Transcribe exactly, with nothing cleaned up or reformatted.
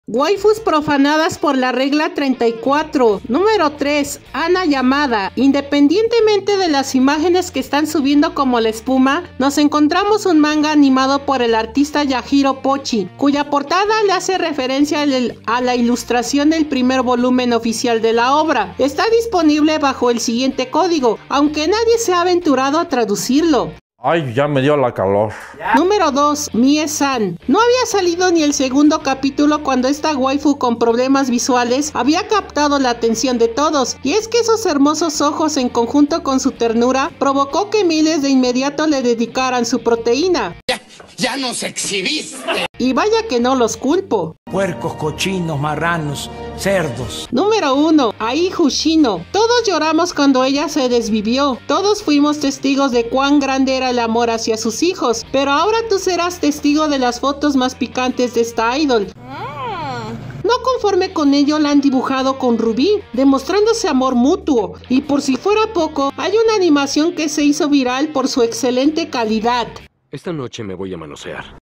Waifus profanadas por la regla treinta y cuatro. Número tres. Ana Yamada. Independientemente de las imágenes que están subiendo como la espuma, nos encontramos un manga animado por el artista Yahiro Pochi, cuya portada le hace referencia a la ilustración del primer volumen oficial de la obra. Está disponible bajo el siguiente código, aunque nadie se ha aventurado a traducirlo. Ay, ya me dio la calor. Número dos. Mie-san. No había salido ni el segundo capítulo cuando esta waifu con problemas visuales había captado la atención de todos, y es que esos hermosos ojos en conjunto con su ternura provocó que miles de inmediato le dedicaran su proteína. Ya, ya nos exhibiste. Y vaya que no los culpo. Puercos, cochinos, marranos, cerdos. Número uno. Ai Hoshino. Todos lloramos cuando ella se desvivió. Todos fuimos testigos de cuán grande era el amor hacia sus hijos. Pero ahora tú serás testigo de las fotos más picantes de esta idol. No conforme con ello, la han dibujado con Rubí, demostrándose amor mutuo. Y por si fuera poco, hay una animación que se hizo viral por su excelente calidad. Esta noche me voy a manosear.